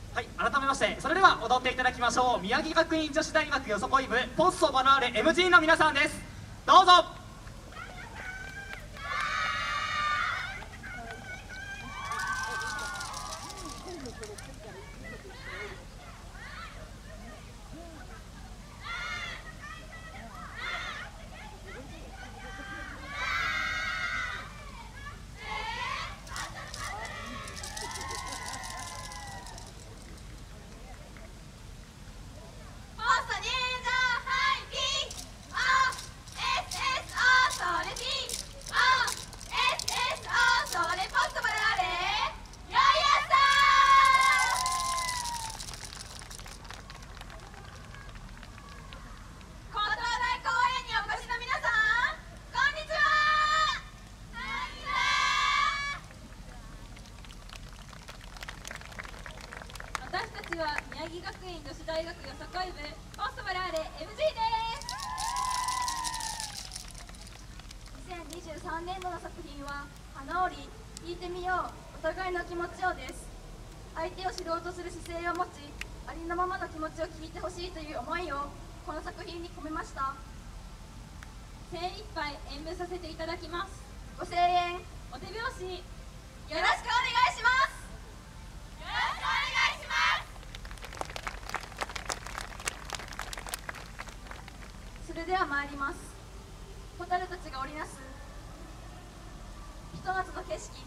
はい、改めましてそれでは踊っていただきましょう。宮城学院女子大学よさこい部ポッソバナーレ MG の皆さんです。どうぞ。 私たちは宮城学院女子大学よさこい部ポストバラーレ MG です。2023年度の作品は花織聞いてみようお互いの気持ちをです。相手を知ろうとする姿勢を持ち、ありのままの気持ちを聞いてほしいという思いをこの作品に込めました。精一杯演舞させていただきます。ご声援お手拍子よろしくお願いします。それでは参ります。蛍たちが織りなすひと夏の景色。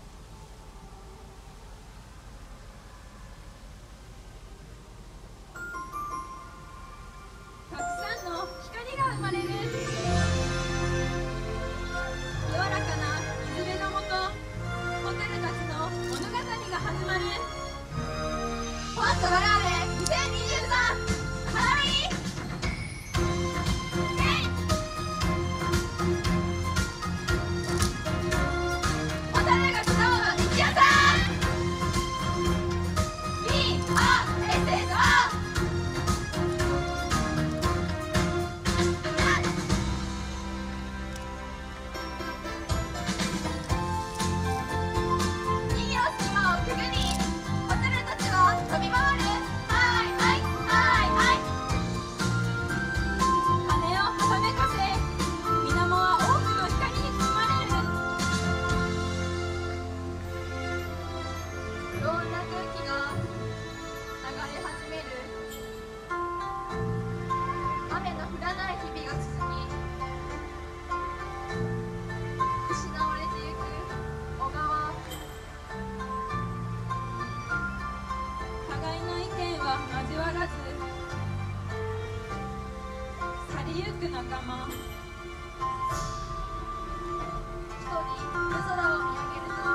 たくさんの光が生まれる。清らかな水辺のもと、蛍たちの物語が始まる。ポストバラーレ2023花火。ゆく仲間。一人夜空を見上げると、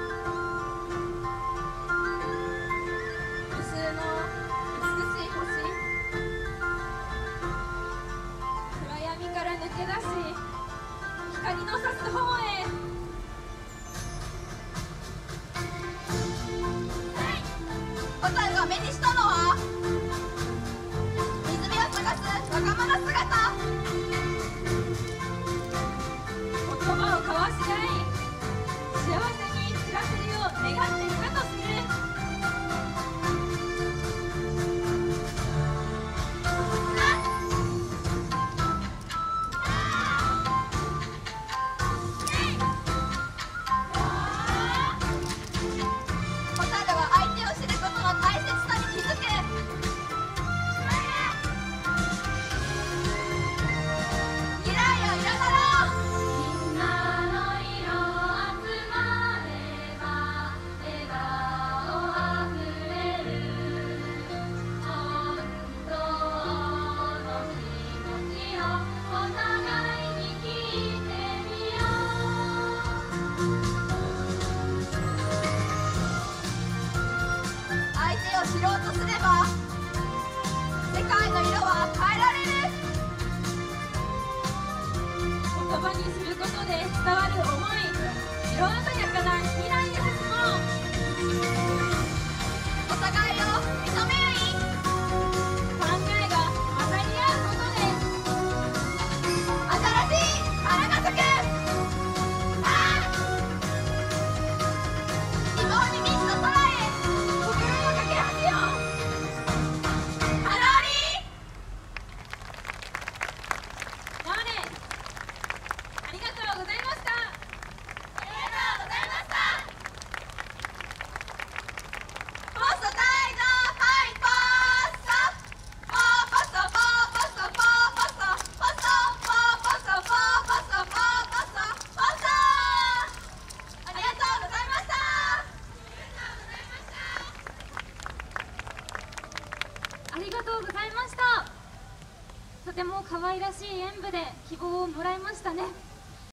無数の美しい星、暗闇から抜け出し光の差す方へ。蛍が目にしたのは水辺を探す仲間の姿。言葉を交わし合い、幸せに暮らせるよう願っているかとする。蛍は相手を知ることの大切さに気づく。知ろうとすれば世界の色は変えられる。言葉にすることで伝わる思い、色鮮やかな未来へ進もう。お互いを認め合い、考えが混ざり合うことで新しい花が咲く。希望に満ちた空へ心の架け橋を。 ても可愛らしい演舞で希望をもらいましたね。